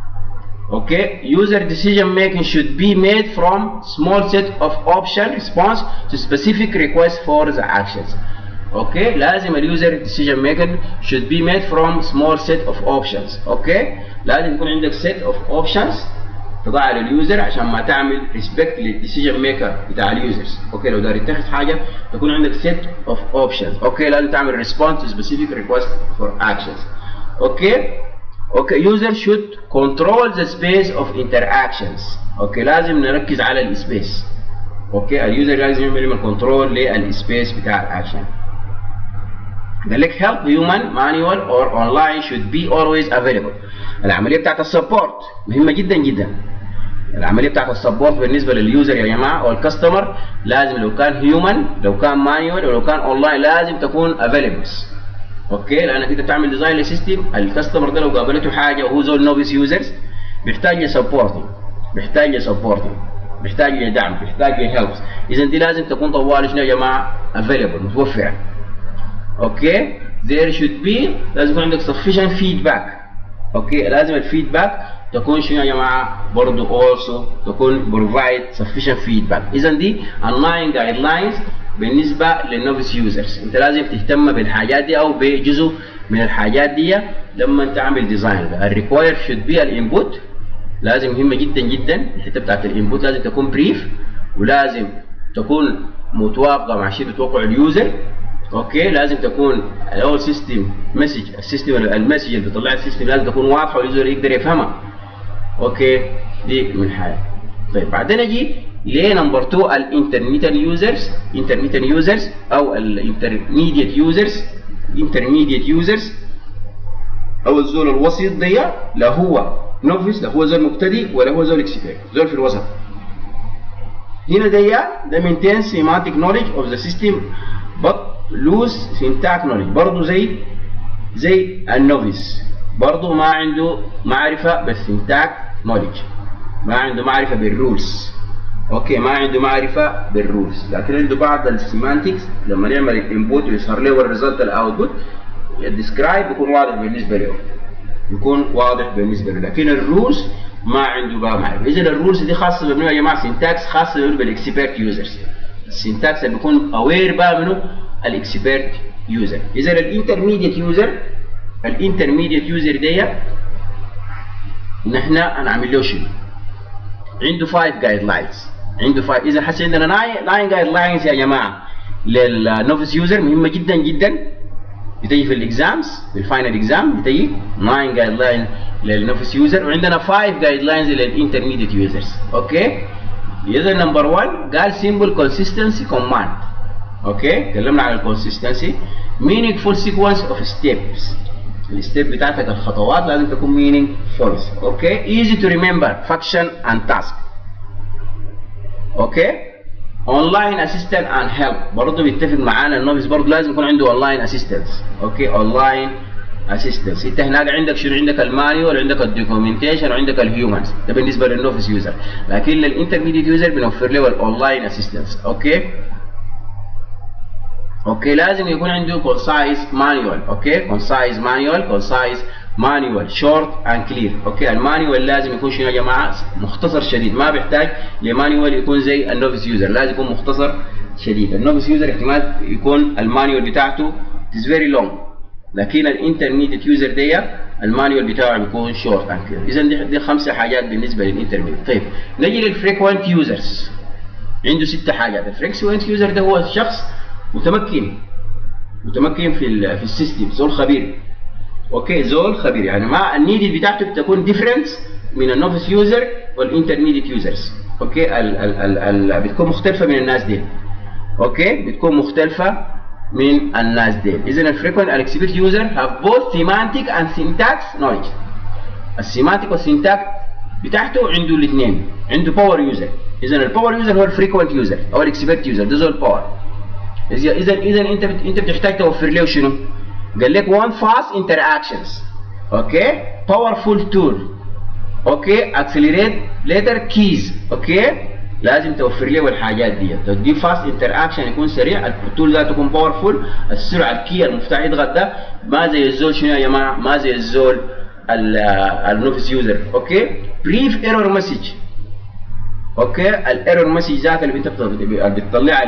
اوكي، user decision making should be made from small set of option response to specific request for the actions. اوكي، لازم اليوزر decision making should be made from small set of options. اوكي، لازم يكون عندك set of options تضع لليوزر عشان ما تعمل ريسبكت للديسيجن ميكر بتاع اليوزرز. اوكي، لو داير تتخذ حاجه تكون عندك سيت اوف اوبشنز. اوكي، لازم تعمل ريسبونس تو سبيسيفيك ريكوست فور اكشنز. اوكي، يوزر شود كنترول ذا سبيس اوف انتراكشنز. اوكي، لازم نركز على السبيس. اوكي، اليوزر لازم يعمل كنترول للسبيس بتاع الاكشن. قال لك help human manual or online should be always available. العمليه بتاعت السبورت مهمه جدا جدا. العمليه بتاعت السبورت بالنسبه لليوزر يا جماعه او الكاستمر لازم لو كان هيومن، لو كان مانيوال، ولو كان اونلاين لازم تكون افيلبلز. اوكي، لانك انت بتعمل ديزاين للسيستم، الكاستمر ده لو قابلته حاجه وهو زول نوفيس يوزرز بيحتاج لسبورتنج، بيحتاج لدعم، بيحتاج لهيلبس. اذا دي لازم تكون طوال شنو يا جماعه؟ افيلبل، متوفره. اوكي، there should be لازم يكون عندك sufficient feedback. اوكي، لازم الفيدباك تكون شنو يا جماعه؟ برضه also تكون provide sufficient feedback. اذا دي ال9 جايد لاينز بالنسبه للنوفيس يوزرز. انت لازم تهتم بالحاجات دي او بجزء من الحاجات دي لما تعمل ديزاين. الريكواير شود بي الانبوت، لازم مهمه جدا جدا الحته بتاعت الانبوت، لازم تكون بريف ولازم تكون متوافقه مع شيء بتوقع اليوزر. اوكي، لازم تكون الاول سيستم مسج، السيستم المسج اللي بيطلع السيستم لازم تكون واضحه واليوزر يقدر يفهمها. اوكي، دي من حاجه. طيب بعدين اجي لنمبر 2 الانترميديت يوزرز او الانترميديت يوزرز او الزول الوسيط دي، لا هو نوفيس، لا هو زول مبتدئ، ولا هو زول اكسبيرت، زول في الوسط. هنا ده maintain semantic knowledge of the system but lose syntax knowledge. برضه زي النوفيس، برضه ما عنده معرفة بالسyntax knowledge، ما عنده معرفة بالرولز. اوكي ما عنده معرفه بالرولز، لكن عنده بعض السيمانتكس لما نعمل الانبوت ويظهر له الريزلت الاوتبوت الديسكرايب بيكون واضح بالنسبه له، لكن الرولز ما عنده بقى معرفه. اذا الرولز دي خاصه بمنو يا جماعه؟ سينتاكس خاصه بالاكسبيرت يوزرز. السينتاكس اللي بيكون اوير بقى منه الاكسبيرت يوزر. اذا الانترميديت يوزر دي نحن هنعمل له شنو؟ عنده 5 جايد لاينز، اذا حسي عندنا 9 جايد لاينز يا جماعه للنوفيس يوزر، مهمه جدا جدا، بتجي في الاكزامز، في الفاينل اكزام بتجي 9 جايد لاين للنوفيس يوزر، وعندنا 5 جايد لاينز للانترميديت يوزرز. اوكي؟ اذا نمبر 1 قال سيمبل كونسيستنسي كوماند. اوكي؟ تكلمنا عن الكونسيستنسي. meaningful sequence of steps. الستيب بتاعتك الخطوات لازم تكون meaningful. اوكي؟ easy to remember function and task. اوكي؟ اونلاين اسيستنت اند هيلب، برضه بيتفق معانا النوفيس برضه لازم يكون عنده اونلاين اسيستنس. اوكي؟ اونلاين اسيستنس. انت هناك عندك شنو؟ عندك المانيوال، عندك الدوكيومنتيشن، وعندك الهيومنز، ده بالنسبه للنوفيس يوزر، لكن للانترميديت يوزر بنوفر له الاونلاين اسيستنس. اوكي؟ اوكي لازم يكون عنده كونسايز مانيوال. اوكي؟ كونسايز مانيوال شورت اند كلير. اوكي؟ المانيوال لازم يكون شنو يا جماعه؟ مختصر شديد، ما بيحتاج لمانيوال يكون زي النوفيس يوزر، لازم يكون مختصر شديد. النوفيس يوزر احتمال يكون المانيوال بتاعته is very long، لكن الانترميديت يوزر دي المانيوال بتاعه بيكون شورت اند كلير. اذا دي 5 حاجات بالنسبه للانترميديت. طيب نجي للفريكوينت يوزرز، عنده 6 حاجات. الفريكوينت يوزر ده هو شخص متمكن في السيستم، زول خبير. اوكي؟ زول خبير، يعني ما النيد بتاعته بتكون ديفرنس من النوفيس يوزر والانترميديت يوزرز. اوكي؟ بتكون مختلفه من الناس دي. اوكي؟ بتكون مختلفه من الناس دي. اذا الفريكوينت الاكسبيرت يوزر have both semantic and syntax knowledge. السيمانتيك والسينتاكس بتاعته عنده الاثنين، عنده باور يوزر. اذا الباور يوزر هو الفريكوينت يوزر او الاكسبيرت يوزر، ده زول باور. اذا انت بتحتاج توفر له شنو؟ قال لك one fast interactions. اوكي؟ powerful tool. اوكي؟ accelerate later keys. اوكي؟ لازم توفر له الحاجات دي. تدي فاست انتراكشن يكون سريع، التول ده تكون باورفول، السرعه الكي المفتاح يضغط ده ما زي الزول شنو يا جماعه؟ ما زي الزول النوفيس يوزر. اوكي؟ بريف ايرور مسج. اوكي؟ الايرور مسج ذات اللي انت بتطلعها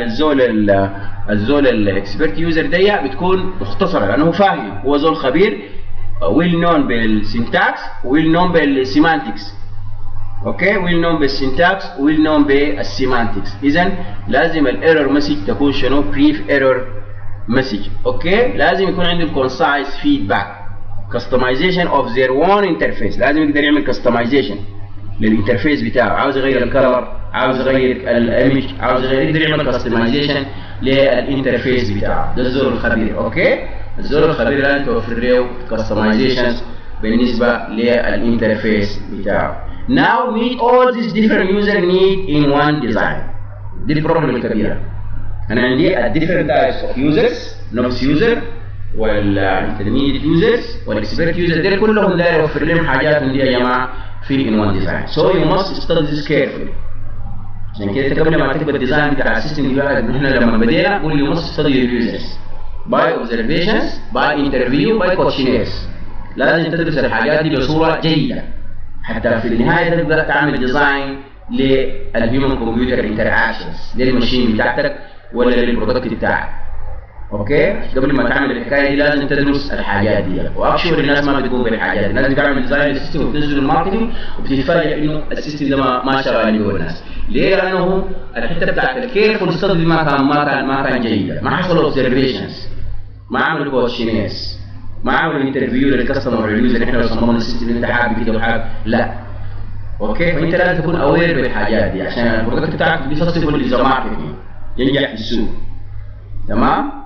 للزول الاكسبرت يوزر دي بتكون مختصره، لانه هو فاهم، هو زول خبير، ويل نون بالسينتاكس ويل نون بالسيمانتكس. اوكي؟ ويل نون بالسينتاكس ويل نون بالسيمانتكس. اذا لازم الايرور مسج تكون شنو؟ بريف ايرور مسج. اوكي؟ لازم يكون عنده الكونسايز فيدباك، كاستمايزيشن اوف ذير اون انترفيس، لازم يقدر يعمل كاستمايزيشن للانترفيس بتاعه، عاوز يغير الكلر، عاوز يغير الايمج، عاوز يقدر يعمل كاستمايزيشن للانترفيس بتاعه، ده الزول الخبير. اوكي؟ الزول الخبير لازم توفر له كاستمايزيشن بالنسبه للانترفيس بتاعه. Now meet all these different user need in one design. دي البروبلم الكبيره. انا عندي different types of users، نوفيس يوزر والانترميديت يوزرز والاكسبيرت يوزر، دول كلهم داير اوفر لهم حاجات من دي يا جماعه في in one design. So you must study this carefully. عشان كده انت قبل ما تكتب الديزاين بتاع السيستم بتاعك، احنا لما بدينا قول you must study your users by observations by interview by questionnaires. لازم تدرس الحاجات دي بصوره جيده حتى في النهايه تبدا تعمل ديزاين للهيومن كمبيوتر انتراكشنز للماشين بتاعتك ولا للبرودكت بتاعك. اوكي؟ قبل ما تعمل الحكايه دي لازم تدرس الحاجات دي، واكشور الناس ما بتقوم بالحاجات دي، لازم تعمل ديزاين للسيستم وتنزل الماركتنج وبتتفاجئ انه السيستم ده ما شغال جوه الناس. ليه؟ لانه الحته بتاعت الكيرفول ستدي ما كان جيده، ما حصل اوبزرفيشنز، ما عملوا كويشنيرز، ما عملوا انترفيو للكاستمر واليوزر، احنا لو صممنا السيستم اللي انت حابب كده وحابب لا. اوكي؟ فانت لازم تكون اوير بالحاجات دي عشان البرودكت بتاعك بيصصبه للزا ماركتنج ينجح في السوق. تمام؟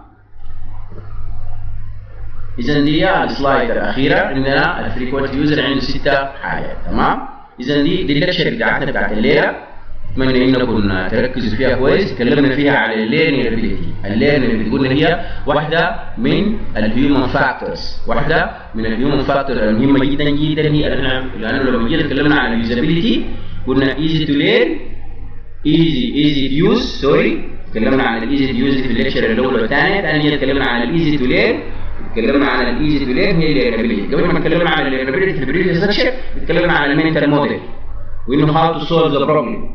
اذا دي السلايد الاخيره عندنا الفريكوينت يوزر عنده 6 حاجات. تمام؟ اذا دي الليكشر بتاعتنا بتاعت الليله، اتمنى انكم تركزوا فيها كويس. تكلمنا فيها على الليرنيبيليتي. الليرنيبيليتي قلنا هي واحده من الهيومن فاكتورز، واحده من الهيومن فاكتورز المهمه جدا جدا. هي لانه لما جينا تكلمنا عن اليوزابيليتي قلنا ايزي تو ليرن ايزي تو يوز، سوري اتكلمنا عن الايزي تو يوز في الليكشر الاولى والثانيه. ثانيا اتكلمنا عن الايزي تو ليرن، اتكلمنا عن الايزي تو ليرن هي الليرنابيلتي. قبل ما اتكلمنا عن الليرنابيلتي في البريفيوس ليكشر اتكلمنا عن المنتال موديل وانه هاو تو سولف ذا بروبلم.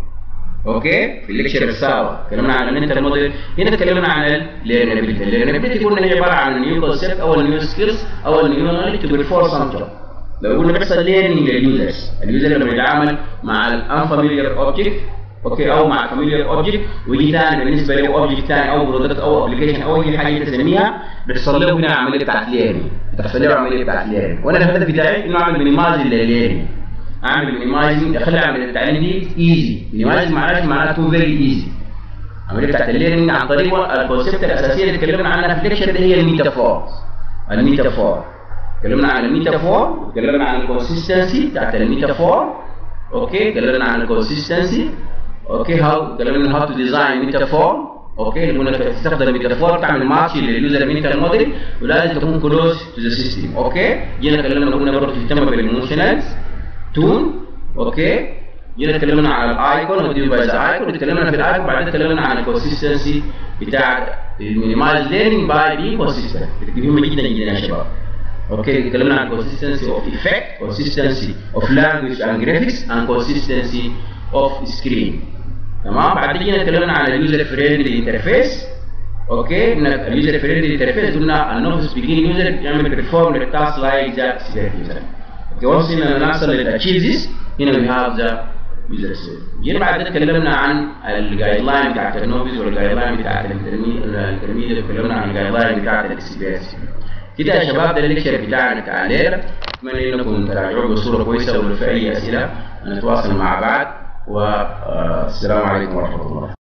اوكي في الليكشر السابق اتكلمنا عن المنتال موديل، هنا اتكلمنا عن الليرنابيلتي. الليرنابيلتي قلنا هي عباره عن نيو كونسبت او نيو سكيلز او نيو نولج تو بيرفورم سم جوب. لو قلنا بيحصل ليرنينج لليوزرز، اليوزر لما يتعامل مع الانفاميليار اوبجكت اوكي او مع فاميليار اوبجكت ويجي ثاني بالنسبه له اوبجكت ثاني او برودكت او ابلكيشن او اي حاجه تسميها، بيحصل له هنا عمليه بتاعت ليرنينج، بتحصل له عمليه بتاعت ليرنينج. وانا الهدف بتاعي انه اعمل مينيمايز للليرنينج، اعمل مينيمايزنج، اخلي عمليه التعليم دي ايزي. مينيمايز معناته تكون فيري ايزي. عمليه بتاعت الليرنينج عن طريق الكونسيبت الاساسيه اللي اتكلمنا عنها في الليكشر اللي هي الميتافور. الميتافور اتكلمنا عن الميتافور، اتكلمنا عن الكونسيستنسي بتاعت الميتافور. اوكي اتكلمنا عن الكونسيستنسي. اوكي اتكلمنا هاو تو ديزاين ميتافور. اوكي انك تستخدم ميتافور تعمل ماتش لليوزر منتال موديل ولازم تكون كلوز تو ذا سيستم. اوكي جينا اتكلمنا قلنا برضه تهتم بالايموشنالز تون. اوكي جينا اتكلمنا عن الايكون والديفايس ايكون، اتكلمنا في الايكون بعدين اتكلمنا عن الكونسيستنسي بتاع المينيمايز ليرنينج باي بي كونسيستنت. مهمه جدا جدا يا شباب. اوكي اتكلمنا عن consistency of effect, consistency of language and graphics and consistency of screen. تمام. بعد كده اتكلمنا عن اليوزر فريندلي انترفيس. اوكي اليوزر فريندلي انترفيس قلنا النوفيس بيجين يوزر يعمل perform the task like the expert user. اوكي once ان نوصل للachieve this هنا we have the user set. جينا بعد كده اتكلمنا عن الجايد لاين بتاعت النوفيس والجايد لاين بتاعت الانترميديت، اتكلمنا عن الجايد لاين بتاعت الاكسبيرينس. كده يا شباب ده الليكشر بتاعنا بتاع الليله. اتمنى انكم تراجعوه بصوره كويسه، ولو في اي اسئله نتواصل مع بعض، والسلام عليكم ورحمه الله.